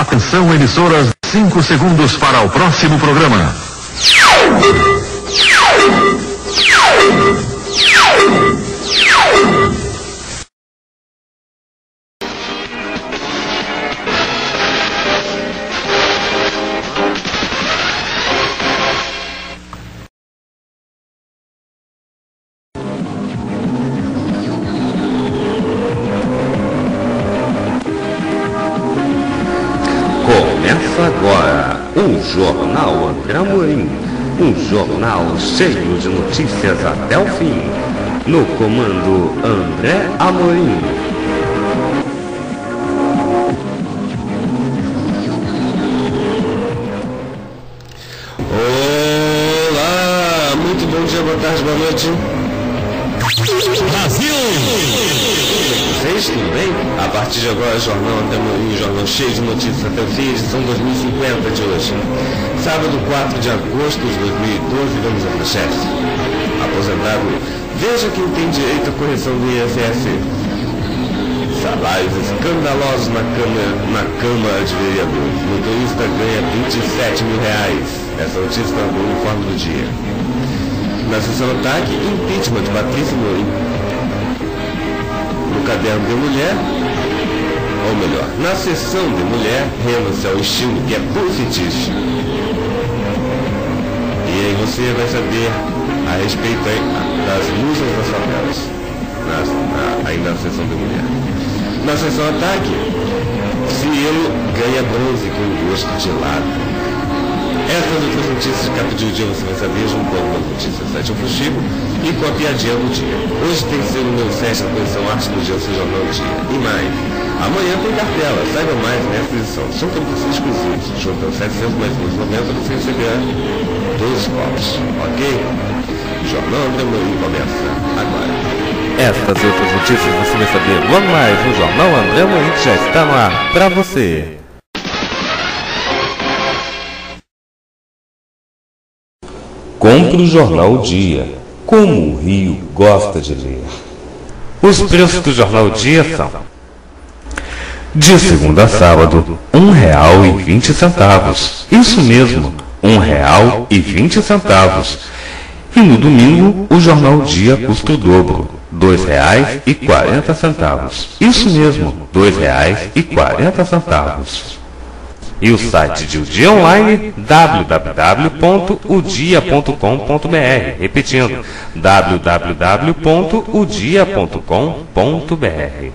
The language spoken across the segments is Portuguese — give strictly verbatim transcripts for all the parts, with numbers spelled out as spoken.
Atenção, emissoras, cinco segundos para o próximo programa. Agora, o Jornal André Amorim, um jornal cheio de notícias até o fim, no comando André Amorim. Olá, muito bom dia, boa tarde, boa noite. Brasil! Vocês, tudo bem? A partir de agora, Jornal André Amorim, jornal cheio de notícias até o fim, edição dois mil e cinquenta de hoje. Sábado, quatro de agosto de dois mil e doze, vamos à manchete. Aposentado, veja quem tem direito à correção do I F S. Salários escandalosos na Câmara, na Câmara de Vereadores. Motorista ganha vinte e sete mil reais. Essa notícia está no informe do dia. Na sessão ataque, impeachment de Patrícia Morim. No caderno de mulher, ou melhor, na sessão de mulher, renda-se ao estilo que é puro fetiche. E aí você vai saber a respeito aí, das musas das favelas, na, na, aí na sessão de mulher. Na sessão ataque, Cielo ganha bronze com gosto de lado. Essas outras notícias de capa de dia você vai saber junto com algumas notícias do site Fuxico e com a piadinha do dia. Hoje tem que ser o meu site da coleção Arte do Dia, seu jornal do dia. E mais, amanhã tem cartela, saiba mais nessa edição. São produtos exclusivos, juntando setecentos mais noventa você receberá dois copos, ok? O Jornal André Amorim começa agora. Essas outras notícias você vai saber logo mais no Jornal André Amorim, que já está no ar para você. Compre o Jornal Dia, como o Rio gosta de ler. Os preços do Jornal Dia são: de segunda a sábado, um real e vinte centavos. Isso mesmo, um real e vinte centavos. E no domingo, o Jornal Dia custa o dobro, dois reais e quarenta centavos. Isso mesmo, dois reais e quarenta centavos. E o site de O Dia Online, w w w ponto o dia ponto com ponto b r. Repetindo, w w w ponto o dia ponto com ponto b r.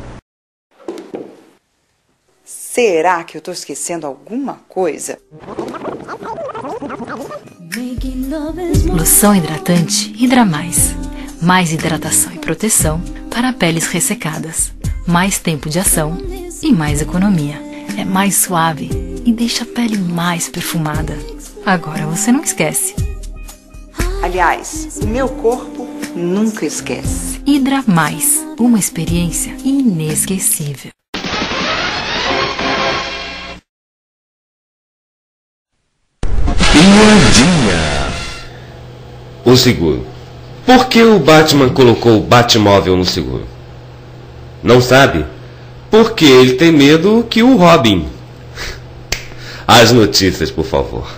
Será que eu estou esquecendo alguma coisa? Loção hidratante Hidra Mais. Mais hidratação e proteção para peles ressecadas. Mais tempo de ação e mais economia. É mais suave e deixa a pele mais perfumada. Agora você não esquece. Aliás, o meu corpo nunca esquece. Hidra Mais, uma experiência inesquecível. Piadinha. O seguro. Por que o Batman colocou o Batmóvel no seguro? Não sabe? Porque ele tem medo que o roubem. As notícias, por favor.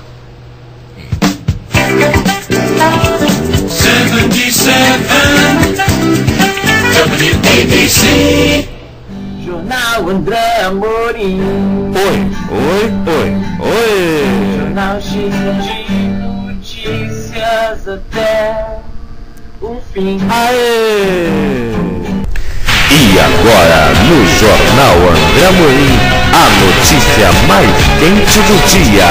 setenta e sete W A B C Jornal André Amorim. Oi, oi, oi, oi. Jornal cheio de notícias até o fim. Aê! E agora, no Jornal André Amorim, a notícia mais quente do dia.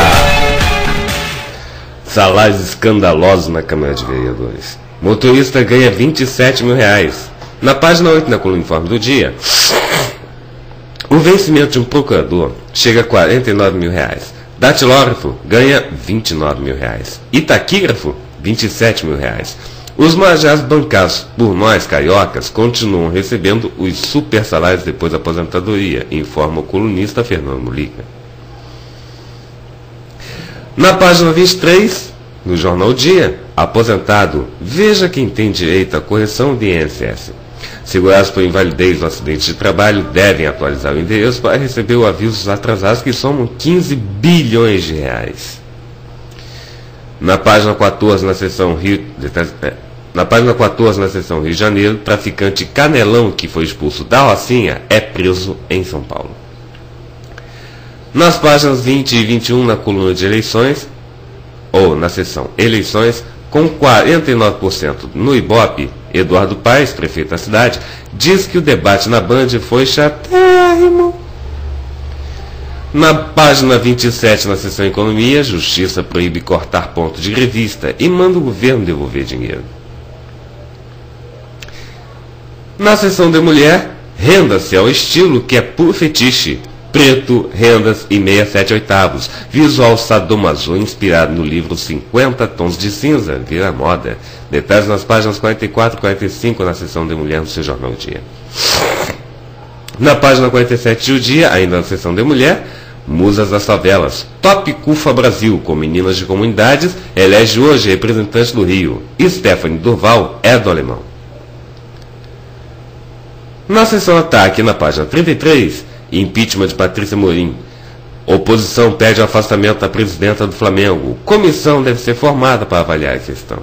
Salários escandalosos na Câmara de Vereadores. Motorista ganha vinte e sete mil reais. Na página oito, na coluna Informe do Dia, o vencimento de um procurador chega a quarenta e nove mil reais. Datilógrafo ganha vinte e nove mil reais. E taquígrafo, vinte e sete mil reais. Os majás bancados por nós, cariocas, continuam recebendo os super salários depois da aposentadoria, informa o colunista Fernando Mulica. Na página vinte e três, no Jornal Dia, aposentado, veja quem tem direito à correção de I N S S. Segurados por invalidez ou acidente de trabalho, devem atualizar o endereço para receber o aviso atrasados que somam quinze bilhões de reais. Na página quatorze, na seção Rio, na página quatorze, na seção Rio de Janeiro, traficante Canelão, que foi expulso da Rocinha, é preso em São Paulo. Nas páginas vinte e vinte e um, na coluna de eleições, ou na seção Eleições, com quarenta e nove por cento no Ibope, Eduardo Paes, prefeito da cidade, diz que o debate na Band foi chatérrimo. Na página vinte e sete, na seção Economia, Justiça proíbe cortar ponto de revista e manda o governo devolver dinheiro. Na seção de Mulher, renda-se ao estilo que é puro fetiche. Preto, rendas e meia sete oitavos. Visual sadomaso inspirado no livro cinquenta Tons de Cinza, vira moda. Detalhes nas páginas quarenta e quatro e quarenta e cinco na seção de Mulher no seu jornal Dia. Na página quarenta e sete do Dia, ainda na seção de Mulher, Musas das Favelas. Top Cufa Brasil, com meninas de comunidades, elege hoje representante do Rio. Stephanie Durval é do Alemão. Na seção Ataque, na página trinta e três, impeachment de Patrícia Morim. Oposição pede o afastamento da presidenta do Flamengo. Comissão deve ser formada para avaliar a questão.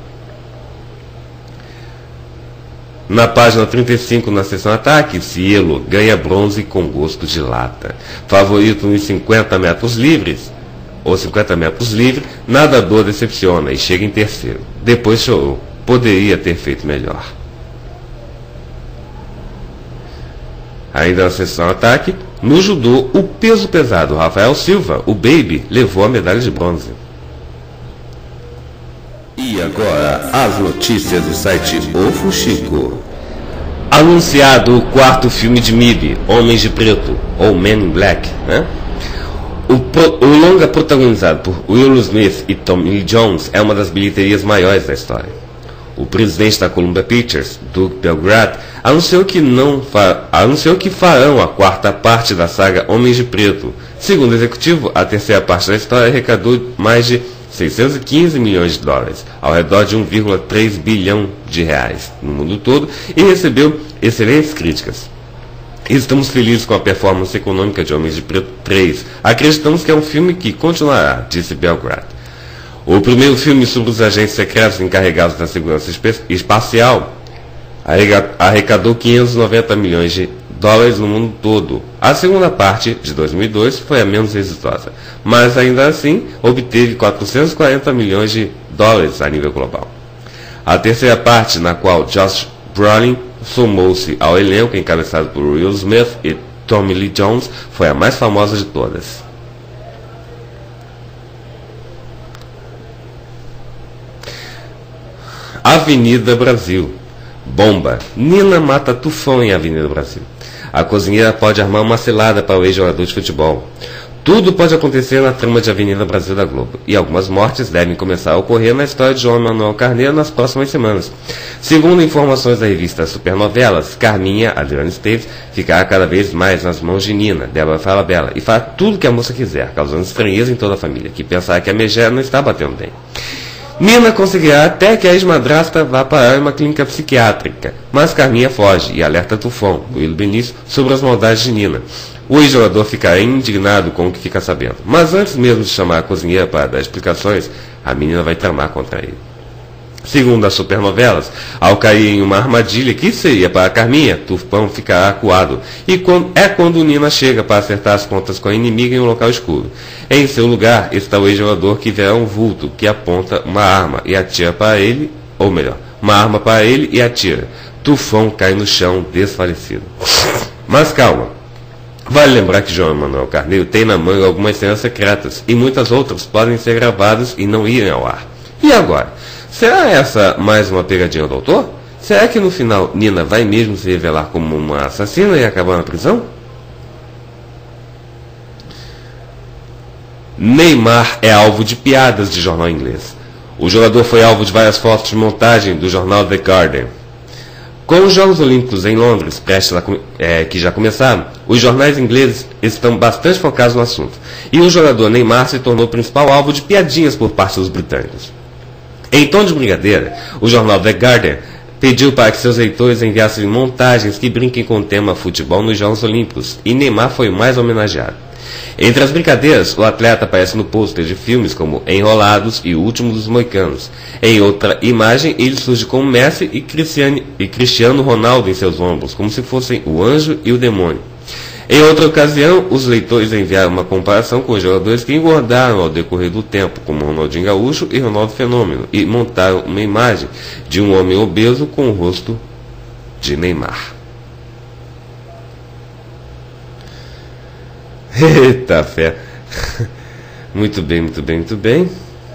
Na página trinta e cinco, na seção Ataque, Cielo ganha bronze com gosto de lata. Favorito nos cinquenta metros livres, ou cinquenta metros livre, nadador decepciona e chega em terceiro. Depois chorou. Poderia ter feito melhor. Ainda na seção Ataque, no judô, o peso pesado Rafael Silva, o Baby, levou a medalha de bronze. E agora, as notícias do site O Fuxico. Anunciado o quarto filme de M I B, Homens de Preto, ou Men in Black, né? O, pro, o longa protagonizado por Will Smith e Tommy Lee Jones é uma das bilheterias maiores da história. O presidente da Columbia Pictures, Doug Belgrad, anunciou que, não fa anunciou que farão a quarta parte da saga Homens de Preto. Segundo o executivo, a terceira parte da história arrecadou mais de seiscentos e quinze milhões de dólares, ao redor de um vírgula três bilhão de reais no mundo todo, e recebeu excelentes críticas. Estamos felizes com a performance econômica de Homens de Preto três. Acreditamos que é um filme que continuará, disse Belgrad. O primeiro filme sobre os agentes secretos encarregados da segurança espacial arrecadou quinhentos e noventa milhões de dólares no mundo todo. A segunda parte, de dois mil e dois, foi a menos exitosa, mas ainda assim obteve quatrocentos e quarenta milhões de dólares a nível global. A terceira parte, na qual Josh Brolin somou-se ao elenco encabeçado por Will Smith e Tommy Lee Jones, foi a mais famosa de todas. Avenida Brasil. Bomba. Nina mata tufão em Avenida Brasil. A cozinheira pode armar uma cilada para o ex-jogador de futebol. Tudo pode acontecer na trama de Avenida Brasil da Globo. E algumas mortes devem começar a ocorrer na história de João Manuel Carneiro nas próximas semanas. Segundo informações da revista Supernovelas, Carminha, Adriana Esteves, ficará cada vez mais nas mãos de Nina, Débora Falabella, e fará tudo que a moça quiser, causando estranheza em toda a família, que pensará que a megera não está batendo bem. Nina conseguirá até que a ex-madrasta vá parar em uma clínica psiquiátrica, mas Carminha foge e alerta Tufão, Will Benício, sobre as maldades de Nina. O ex-jogador ficará indignado com o que fica sabendo, mas antes mesmo de chamar a cozinheira para dar explicações, a menina vai tramar contra ele. Segundo as Supernovelas, ao cair em uma armadilha que seria para a Carminha, Tufão ficará acuado, e é quando Nina chega para acertar as contas com a inimiga em um local escuro. Em seu lugar está o ex-jogador que verá um vulto que aponta uma arma e atira para ele, ou melhor, uma arma para ele e atira. Tufão cai no chão desfalecido. Mas calma, vale lembrar que João Manuel Carneiro tem na manga algumas cenas secretas, e muitas outras podem ser gravadas e não irem ao ar. E agora? Será essa mais uma pegadinha do autor? Será que no final Nina vai mesmo se revelar como uma assassina e acabar na prisão? Neymar é alvo de piadas de jornal inglês. O jogador foi alvo de várias fotos de montagem do jornal The Guardian. Com os Jogos Olímpicos em Londres, prestes a, é, que já começaram, os jornais ingleses estão bastante focados no assunto. E o jogador Neymar se tornou o principal alvo de piadinhas por parte dos britânicos. Em tom de brincadeira, o jornal The Guardian pediu para que seus leitores enviassem montagens que brinquem com o tema futebol nos Jogos Olímpicos, e Neymar foi o mais homenageado. Entre as brincadeiras, o atleta aparece no pôster de filmes como Enrolados e O Último dos Moicanos. Em outra imagem, ele surge como Messi e Cristiano, e Cristiano Ronaldo em seus ombros, como se fossem o anjo e o demônio. Em outra ocasião, os leitores enviaram uma comparação com os jogadores que engordaram ao decorrer do tempo, como Ronaldinho Gaúcho e Ronaldo Fenômeno, e montaram uma imagem de um homem obeso com o rosto de Neymar. Eita fé! Muito bem, muito bem, muito bem.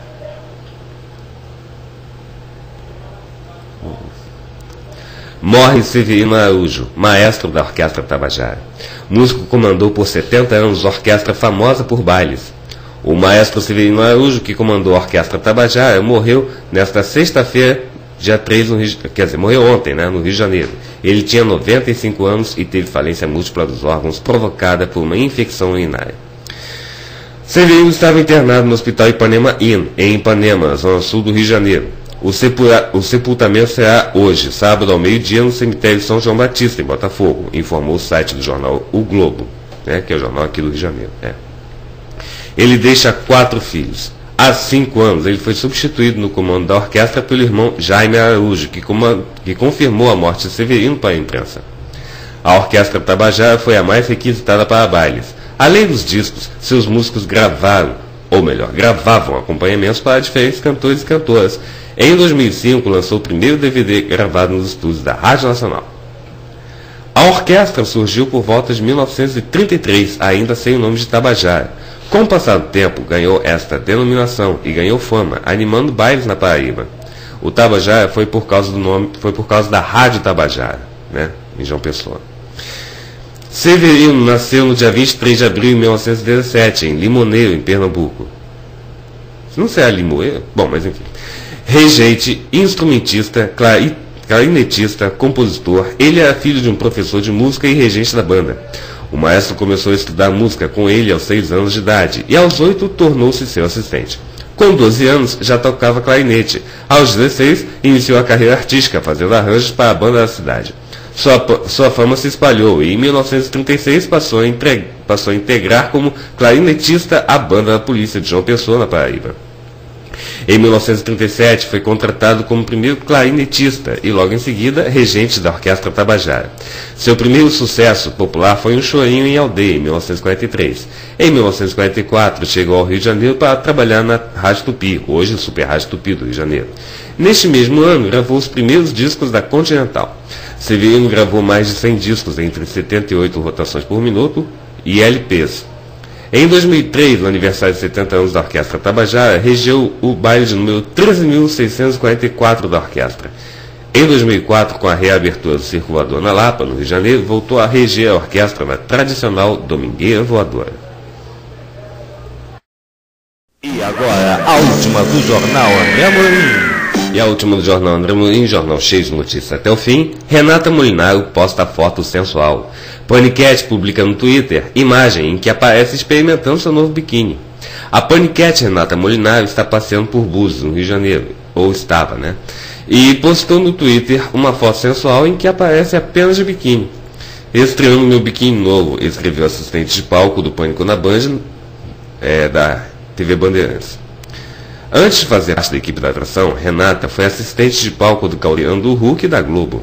Morre Severino Araújo, maestro da Orquestra Tabajara. Músico comandou por setenta anos orquestra famosa por bailes. O maestro Severino Araújo, que comandou a Orquestra Tabajara, morreu nesta sexta-feira, dia três, no Rio, quer dizer, morreu ontem, né, no Rio de Janeiro. Ele tinha noventa e cinco anos e teve falência múltipla dos órgãos provocada por uma infecção urinária. Severino estava internado no Hospital Ipanema Inn, em Ipanema, zona sul do Rio de Janeiro. O, sepulta, o sepultamento será hoje, sábado ao meio-dia, no cemitério São João Batista, em Botafogo, informou o site do jornal O Globo, né, que é o jornal aqui do Rio de Janeiro. É. Ele deixa quatro filhos. Há cinco anos, ele foi substituído no comando da orquestra pelo irmão Jaime Araújo, que, comand... que confirmou a morte de Severino para a imprensa. A Orquestra Tabajara foi a mais requisitada para bailes. Além dos discos, seus músicos gravaram, ou melhor, gravavam acompanhamentos para diferentes cantores e cantoras. Em dois mil e cinco, lançou o primeiro D V D gravado nos estúdios da Rádio Nacional. A orquestra surgiu por volta de mil novecentos e trinta e três, ainda sem o nome de Tabajara. Com o passar do tempo, ganhou esta denominação e ganhou fama, animando bailes na Paraíba. O Tabajara foi por causa do nome, foi por causa da Rádio Tabajara, né, em João Pessoa. Severino nasceu no dia vinte e três de abril de mil novecentos e dezessete, em Limoeiro, em Pernambuco. Não sei a Limoeiro? Bom, mas enfim. Regente, instrumentista, clari, clarinetista, compositor, ele era filho de um professor de música e regente da banda. O maestro começou a estudar música com ele aos seis anos de idade e aos oito tornou-se seu assistente. Com doze anos já tocava clarinete. Aos dezesseis iniciou a carreira artística, fazendo arranjos para a banda da cidade. Sua, sua fama se espalhou e em mil novecentos e trinta e seis passou a, entre, passou a integrar como clarinetista a banda da polícia de João Pessoa, na Paraíba. Em mil novecentos e trinta e sete foi contratado como primeiro clarinetista e logo em seguida regente da Orquestra Tabajara. Seu primeiro sucesso popular foi um chorinho em aldeia, em mil novecentos e quarenta e três. Em mil novecentos e quarenta e quatro chegou ao Rio de Janeiro para trabalhar na Rádio Tupi, hoje Super Rádio Tupi do Rio de Janeiro. Neste mesmo ano gravou os primeiros discos da Continental. Severino gravou mais de cem discos entre setenta e oito rotações por minuto e L Ps. Em dois mil e três, no aniversário de setenta anos da Orquestra Tabajara, regeu o baile de número treze mil seiscentos e quarenta e quatro da orquestra. Em dois mil e quatro, com a reabertura do Circo Voador na Lapa, no Rio de Janeiro, voltou a reger a orquestra na tradicional Domingueira Voadora. E agora, a última do Jornal André Amorim. E a última do Jornal André Amorim, jornal cheio de notícias até o fim. Renata Molinaro posta foto sensual. Panicat publica no Twitter imagem em que aparece experimentando seu novo biquíni. A Panicat Renata Molinaro está passeando por Búzios, no Rio de Janeiro, ou estava, né? E postou no Twitter uma foto sensual em que aparece apenas de biquíni. Estreando meu biquíni novo, escreveu assistente de palco do Pânico na Band, é, da T V Bandeirantes. Antes de fazer parte da equipe da atração, Renata foi assistente de palco do Caldeirão do Hulk e da Globo.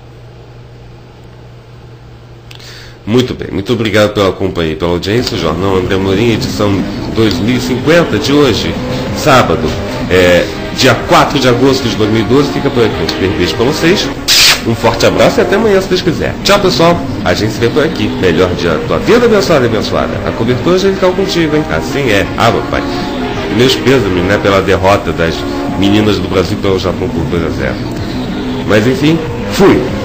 Muito bem, muito obrigado pela companhia e pela audiência. O Jornal André Amorim, edição dois mil e cinquenta de hoje, sábado, é, dia quatro de agosto de dois mil e doze. Fica por aqui, um super beijo para vocês. Um forte abraço e até amanhã, se Deus quiser. Tchau, pessoal. A gente se vê por aqui. Melhor dia da tua vida, abençoada e abençoada. A cobertura angelical contigo, hein? Assim é. Ah, papai. Meus pêsames, né, pela derrota das meninas do Brasil pelo Japão por dois a zero. Mas enfim, fui!